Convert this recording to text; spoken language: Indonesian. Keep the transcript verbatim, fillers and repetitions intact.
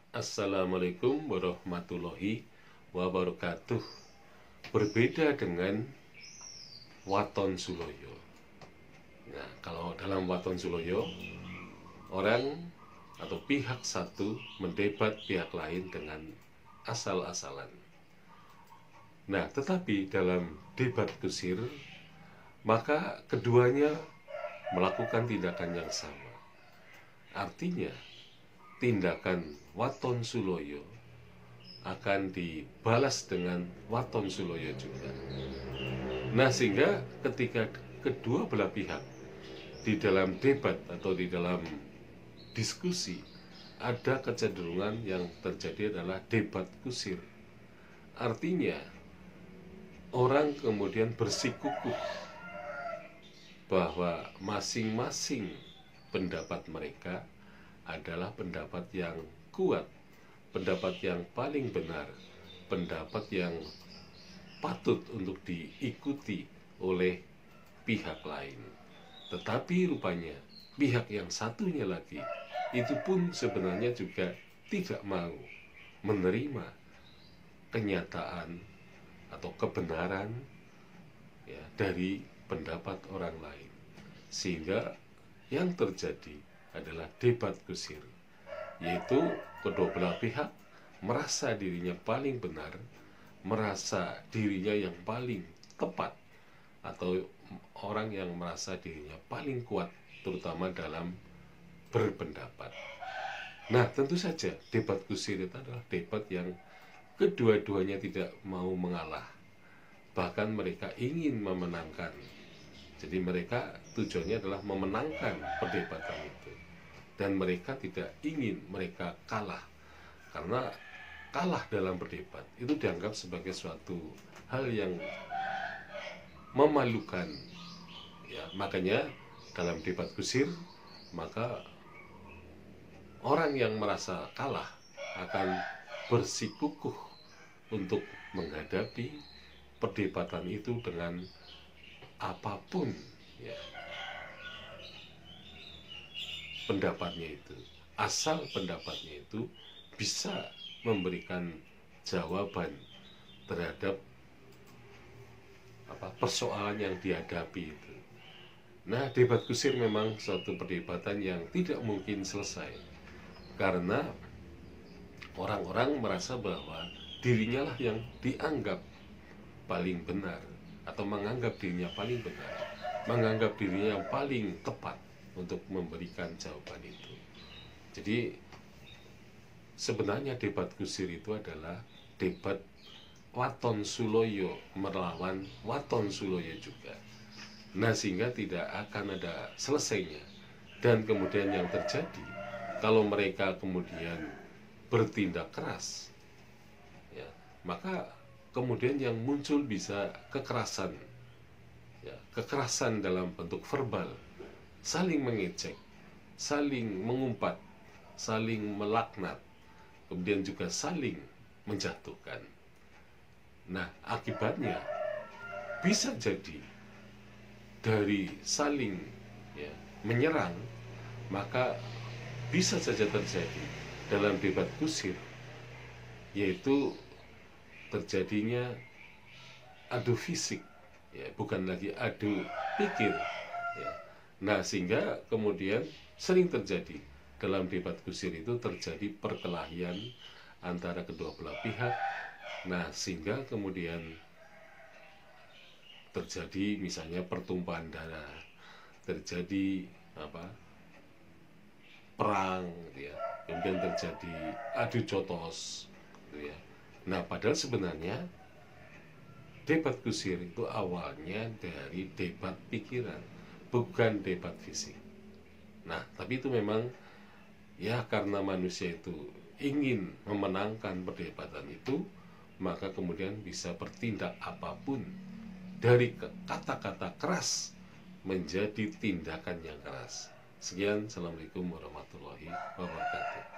Assalamualaikum warahmatullahi wabarakatuh. Berbeda dengan Waton Suloyo. Nah, kalau dalam Waton Suloyo, orang atau pihak satu mendebat pihak lain dengan asal-asalan. Nah, tetapi dalam debat kusir, maka keduanya melakukan tindakan yang sama. Artinya, tindakan Waton Suloyo akan dibalas dengan Waton Suloyo juga. Nah, sehingga ketika kedua belah pihak di dalam debat atau di dalam diskusi ada kecenderungan yang terjadi adalah debat kusir. Artinya orang kemudian bersikukuh bahwa masing-masing pendapat mereka adalah pendapat yang kuat, pendapat yang paling benar, pendapat yang patut untuk diikuti oleh pihak lain. Tetapi rupanya pihak yang satunya lagi itu pun sebenarnya juga tidak mau menerima kenyataan atau kebenaran ya, dari pendapat orang lain, sehingga yang terjadi adalah debat kusir, yaitu kedua belah pihak merasa dirinya paling benar, merasa dirinya yang paling tepat, atau orang yang merasa dirinya paling kuat, terutama dalam berpendapat. Nah, tentu saja debat kusir itu adalah debat yang kedua-duanya tidak mau mengalah, bahkan mereka ingin memenangkan. Jadi mereka tujuannya adalah memenangkan perdebatan itu, dan mereka tidak ingin mereka kalah, karena kalah dalam berdebat itu dianggap sebagai suatu hal yang memalukan ya. Makanya dalam debat kusir, maka orang yang merasa kalah akan bersikukuh untuk menghadapi perdebatan itu dengan apapun ya pendapatnya itu, asal pendapatnya itu bisa memberikan jawaban terhadap apa persoalan yang dihadapi itu. Nah, debat kusir memang suatu perdebatan yang tidak mungkin selesai, karena orang-orang merasa bahwa dirinya lah yang dianggap paling benar, atau menganggap dirinya paling benar, menganggap dirinya yang paling tepat untuk memberikan jawaban itu. Jadi sebenarnya debat kusir itu adalah debat Waton Suloyo melawan Waton Suloyo juga. Nah, sehingga tidak akan ada selesainya. Dan kemudian yang terjadi, kalau mereka kemudian bertindak keras ya, maka kemudian yang muncul bisa kekerasan ya, kekerasan dalam bentuk verbal, saling mengejek, saling mengumpat, saling melaknat, kemudian juga saling menjatuhkan. Nah, akibatnya bisa jadi dari saling ya, menyerang, maka bisa saja terjadi dalam debat kusir, yaitu terjadinya adu fisik ya, bukan lagi adu pikir ya. Nah, sehingga kemudian sering terjadi dalam debat kusir itu terjadi perkelahian antara kedua belah pihak. Nah, sehingga kemudian terjadi misalnya pertumpahan darah, terjadi apa perang gitu ya, kemudian terjadi adu jotos gitu ya. Nah, padahal sebenarnya debat kusir itu awalnya dari debat pikiran, bukan debat fisik. Nah, tapi itu memang ya karena manusia itu ingin memenangkan perdebatan itu, maka kemudian bisa bertindak apapun, dari kata-kata keras menjadi tindakan yang keras. Sekian, assalamualaikum warahmatullahi wabarakatuh.